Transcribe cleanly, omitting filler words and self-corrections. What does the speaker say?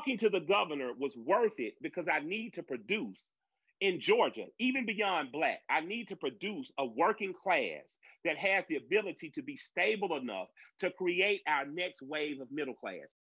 talking to the governor was worth it because I need to produce in Georgia, even beyond Black. I need to produce a working class that has the ability to be stable enough to create our next wave of middle class.